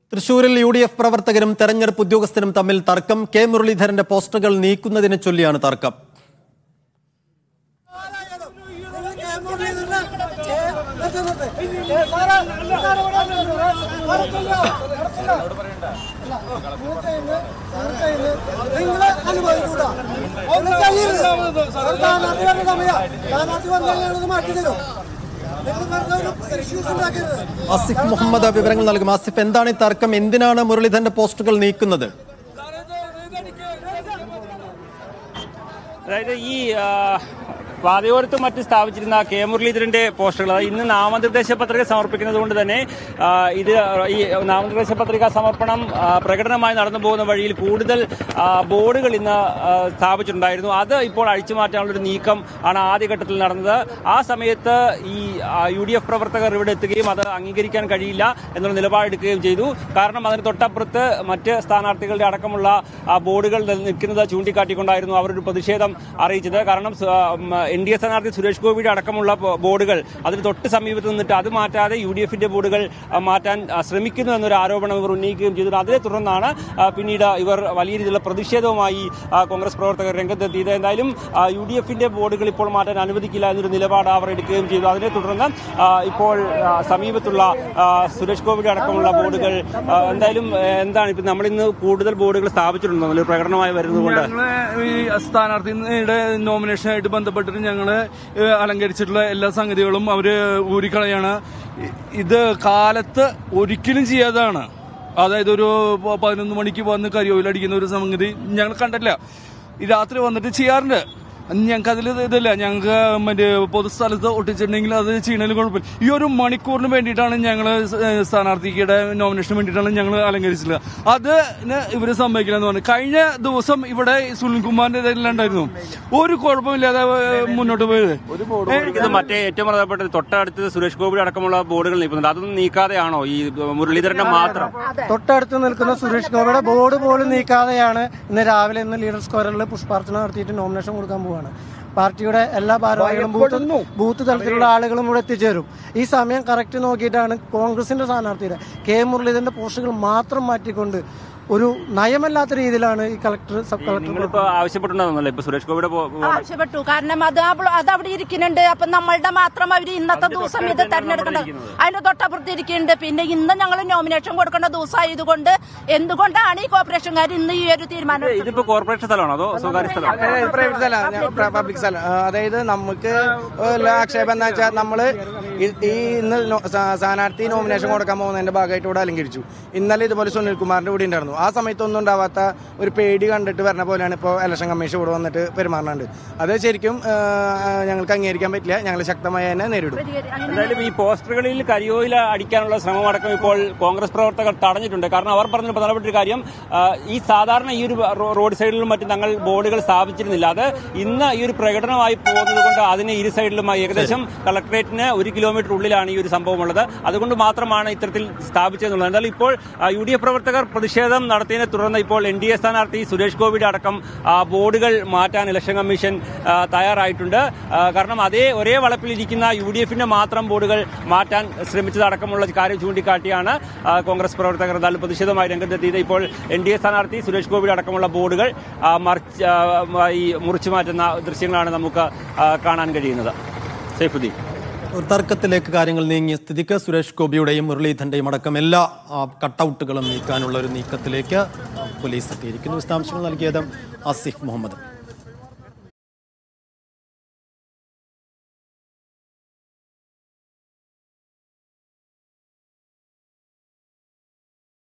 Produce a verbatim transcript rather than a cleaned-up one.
തൃശൂരിൽ U D F പ്രവർത്തകരും തെരഞ്ഞെടുപ്പ് ഉദ്യോഗസ്ഥരും തമ്മിൽ തർക്കം. കെ മുരളീധരന്റെ പോസ്റ്ററുകൾ നീക്കുന്നതിനെ ചൊല്ലിയാണ് തർക്കം. ആസിഫ് മുഹമ്മദ് വിവരങ്ങൾ നൽകും. ആസിഫ്, എന്താണ് ഈ തർക്കം? എന്തിനാണ് മുരളീധരന്റെ പോസ്റ്ററുകൾ നീക്കുന്നത്? അതായത് ഈ പാതയോരത്തും മറ്റും സ്ഥാപിച്ചിരുന്ന കെ മുരളീധരന്റെ പോസ്റ്ററുകൾ ഇന്ന് നാമനിർദ്ദേശ പത്രിക സമർപ്പിക്കുന്നത് കൊണ്ട് തന്നെ ഇത് ഈ നാമനിർദ്ദേശ പത്രിക സമർപ്പണം പ്രകടനമായി നടന്നു പോകുന്ന വഴിയിൽ കൂടുതൽ ബോർഡുകൾ ഇന്ന് സ്ഥാപിച്ചിട്ടുണ്ടായിരുന്നു. അത് ഇപ്പോൾ അഴിച്ചു മാറ്റാനുള്ളൊരു നീക്കം ആണ് ആദ്യഘട്ടത്തിൽ നടന്നത്. ആ സമയത്ത് ഈ യു ഡി എഫ് പ്രവർത്തകർ ഇവിടെ എത്തുകയും അത് അംഗീകരിക്കാൻ കഴിയില്ല എന്നുള്ള നിലപാടെടുക്കുകയും ചെയ്തു. കാരണം അതിന് തൊട്ടപ്പുറത്ത് മറ്റ് സ്ഥാനാർത്ഥികളുടെ അടക്കമുള്ള ബോർഡുകൾ നിൽക്കുന്നത് ചൂണ്ടിക്കാട്ടിക്കൊണ്ടായിരുന്നു അവരൊരു പ്രതിഷേധം അറിയിച്ചത്. കാരണം എൻ ഡി എ സ്ഥാനാർത്ഥി സുരേഷ് ഗോപിയുടെ അടക്കമുള്ള ബോർഡുകൾ അതിന് തൊട്ട് സമീപത്ത് നിന്നിട്ട് അത് മാറ്റാതെ യു ഡി എഫിന്റെ ബോർഡുകൾ മാറ്റാൻ ശ്രമിക്കുന്നു എന്നൊരു ആരോപണം ഇവർ ഉന്നയിക്കുകയും ചെയ്തു. അതേ തുടർന്നാണ് പിന്നീട് ഇവർ വലിയ രീതിയിലുള്ള പ്രതിഷേധവുമായി കോൺഗ്രസ് പ്രവർത്തകർ രംഗത്തെത്തിയത്. എന്തായാലും യു ഡി എഫിന്റെ ബോർഡുകൾ ഇപ്പോൾ മാറ്റാൻ അനുവദിക്കില്ല എന്നൊരു നിലപാട് അവർ എടുക്കുകയും ചെയ്തു. അതിനെ തുടർന്ന് ഇപ്പോൾ സമീപത്തുള്ള സുരേഷ് ഗോപിയുടെ അടക്കമുള്ള ബോർഡുകൾ എന്തായാലും എന്താണ് ഇപ്പം നമ്മളിന്ന് കൂടുതൽ ബോർഡുകൾ സ്ഥാപിച്ചിട്ടുണ്ടോ ഒരു പ്രകടനമായി വരുന്നതുകൊണ്ട് ഈ സ്ഥാനാർത്ഥിയുടെ നോമിനേഷനായിട്ട് ബന്ധപ്പെട്ടിട്ട് ഞങ്ങള് അലങ്കരിച്ചിട്ടുള്ള എല്ലാ സംഗതികളും അവര് ഊരിക്കളയാണ്. ഇത് കാലത്ത് ഒരിക്കലും ചെയ്യാതാണ്. അതായത് ഒരു പതിനൊന്ന് മണിക്ക് വന്ന് കരിയോയിലടിക്കുന്ന ഒരു സംഗതി ഞങ്ങൾ കണ്ടില്ല. ഈ രാത്രി വന്നിട്ട് ചെയ്യാറുണ്ട്. ഞങ്ങൾക്ക് അതിൽ ഇതില്ല. ഞങ്ങൾക്ക് മറ്റേ പൊതുസ്ഥലത്ത് ഒട്ടിച്ചിട്ടുണ്ടെങ്കിൽ അത് ചെയ്യണതിൽ കുഴപ്പമില്ല. ഈ ഒരു മണിക്കൂറിന് വേണ്ടിയിട്ടാണ് ഞങ്ങൾ സ്ഥാനാർത്ഥിയുടെ നോമിനേഷന് വേണ്ടിയിട്ടാണ് ഞങ്ങൾ അലങ്കരിച്ചിട്ടുള്ളത്. അതിന് ഇവര് സമ്മതിക്കില്ല എന്ന് പറഞ്ഞു. കഴിഞ്ഞ ദിവസം ഇവിടെ സുനിൽകുമാറിന്റെ ഇതെല്ലാം ഉണ്ടായിരുന്നു. ഒരു കുഴപ്പമില്ലാതെ മുന്നോട്ട് പോയത്. മറ്റേ ഏറ്റവും പ്രധാനപ്പെട്ട തൊട്ടടുത്ത് സുരേഷ് ഗോപി അടക്കമുള്ള ബോർഡുകൾ നീക്കുന്നുണ്ട്. അതൊന്നും നീക്കാതെയാണോ ഈ മുരളീധരന്റെ മാത്രം? തൊട്ടടുത്ത് നിൽക്കുന്ന സുരേഷ് ഗോപിയുടെ ബോർഡ് പോലും നീക്കാതെയാണ് ഇന്ന് രാവിലെ ഇന്ന് ലീഡർ സ്ക്വയറിൽ പുഷ്പാർച്ചന നടത്തിയിട്ട് നോമിനേഷൻ കൊടുക്കാൻ പോകുന്നത്. പാർട്ടിയുടെ എല്ലാ ഭാരവാഹികളും ബൂത്ത് ബൂത്ത് തലത്തിലുള്ള ആളുകളും ഇവിടെ എത്തിച്ചേരും. ഈ സമയം കറക്റ്റ് നോക്കിയിട്ടാണ് കോൺഗ്രസിന്റെ സ്ഥാനാർത്ഥിയുടെ കെ മുരളീധരന്റെ പോസ്റ്റുകൾ മാത്രം മാറ്റിക്കൊണ്ട് ഒരു നയമല്ലാത്ത രീതിയിലാണ് ഈ കളക്ടർ സബ് കളക്ടർ ആവശ്യപ്പെട്ടുണ്ടോ ഇപ്പൊ സുരേഷ് ഗോപിയുടെ ആവശ്യപ്പെട്ടു. കാരണം അത് അത് അവിടെ ഇരിക്കുന്നുണ്ട്. അപ്പൊ നമ്മളുടെ മാത്രം അവർ ഇന്നത്തെ ദിവസം ഇത് തെരഞ്ഞെടുക്കേണ്ടത് അതിന്റെ തൊട്ടപ്പുറത്ത് ഇരിക്കുന്നുണ്ട്. പിന്നെ ഇന്ന് ഞങ്ങൾ നോമിനേഷൻ കൊടുക്കേണ്ട ദിവസമായതുകൊണ്ട് എന്തുകൊണ്ടാണ് ഈ കോർപ്പറേഷൻകാർ ഇന്ന് ഈ ഒരു തീരുമാനം? ഇതിപ്പോ കോർപ്പറേഷൻ സ്ഥലമാണോ അതോ സ്വകാര്യ സ്ഥലം? പ്രൈവറ്റ് സ്ഥലം, പബ്ലിക് സ്ഥലം. അതായത് നമുക്ക് ആക്ഷേപം എന്താ വെച്ചാൽ നമ്മള് ഈ ഇന്ന് സ്ഥാനാർത്ഥി നോമിനേഷൻ കൊടുക്കാൻ പോകുന്നതിന്റെ ഭാഗമായിട്ട് ഇവിടെ അലങ്കരിച്ചു. ഇന്നലെ ഇതുപോലെ സുനിൽകുമാറിന്റെ കൂടി ഉണ്ടായിരുന്നു. ആ സമയത്തൊന്നും ഉണ്ടാവാത്ത ഒരു പേടി കണ്ടിട്ട് വരുന്ന പോലെയാണ് ഇപ്പോൾ ഇലക്ഷൻ കമ്മീഷൻ ഇവിടെ വന്നിട്ട് പെരുമാറുന്നുണ്ട്. അത് ശരിക്കും ഞങ്ങൾക്ക് അംഗീകരിക്കാൻ പറ്റില്ല. ഞങ്ങൾ ശക്തമായി തന്നെ നേരിടും. എന്തായാലും ഈ പോസ്റ്ററുകളിൽ കരിയോയിൽ അടിക്കാനുള്ള ശ്രമമടക്കം ഇപ്പോൾ കോൺഗ്രസ് പ്രവർത്തകർ തടഞ്ഞിട്ടുണ്ട്. കാരണം അവർ പറഞ്ഞ പ്രധാനപ്പെട്ട ഒരു കാര്യം, ഈ സാധാരണ ഈ ഒരു റോഡ് സൈഡിലും മറ്റും തങ്ങൾ ബോർഡുകൾ സ്ഥാപിച്ചിരുന്നില്ല. അത് ഇന്ന് ഈ ഒരു പ്രകടനമായി പോകുന്നത് കൊണ്ട് അതിന് ഇരു സൈഡിലുമായി ഏകദേശം കളക്ടറേറ്റിന് ഒരു കിലോമീറ്റർ ഉള്ളിലാണ് ഈ ഒരു സംഭവം ഉള്ളത്. അതുകൊണ്ട് മാത്രമാണ് ഇത്തരത്തിൽ സ്ഥാപിച്ചതെന്നുള്ളത്. എന്തായാലും ഇപ്പോൾ യു ഡി എഫ് പ്രവർത്തകർ പ്രതിഷേധം നടത്തിയതിനെ തുടർന്ന് ഇപ്പോൾ എൻ ഡി എ സ്ഥാനാർത്ഥി സുരേഷ് ഗോപിയുടെ അടക്കം ബോർഡുകൾ മാറ്റാൻ ഇലക്ഷൻ കമ്മീഷൻ തയ്യാറായിട്ടുണ്ട്. കാരണം അതേ ഒരേ വളപ്പിലിരിക്കുന്ന യു ഡി എഫിന്റെ മാത്രം ബോർഡുകൾ മാറ്റാൻ ശ്രമിച്ചതടക്കമുള്ള കാര്യം ചൂണ്ടിക്കാട്ടിയാണ് കോൺഗ്രസ് പ്രവർത്തകർ എന്തായാലും പ്രതിഷേധമായി രംഗത്തെത്തിയത്. ഇപ്പോൾ എൻ ഡി എ സ്ഥാനാർത്ഥി സുരേഷ് ഗോപിയുടെ അടക്കമുള്ള ബോർഡുകൾ ഈ മുറിച്ചു മാറ്റുന്ന ദൃശ്യങ്ങളാണ് നമുക്ക് കാണാൻ കഴിയുന്നത്. സൈഫുദ്ദീൻ, ഒരു തർക്കത്തിലേക്ക് കാര്യങ്ങൾ നീങ്ങിയ സ്ഥിതിക്ക് സുരേഷ് ഗോപിയുടെയും മുരളീധരന്റെയും അടക്കം എല്ലാ കട്ടൌട്ടുകളും നീക്കാനുള്ള ഒരു നീക്കത്തിലേക്ക് പോലീസ് എത്തിയിരിക്കുന്നു. വിശദാംശങ്ങൾ നൽകിയത് ആസിഫ് മുഹമ്മദ്.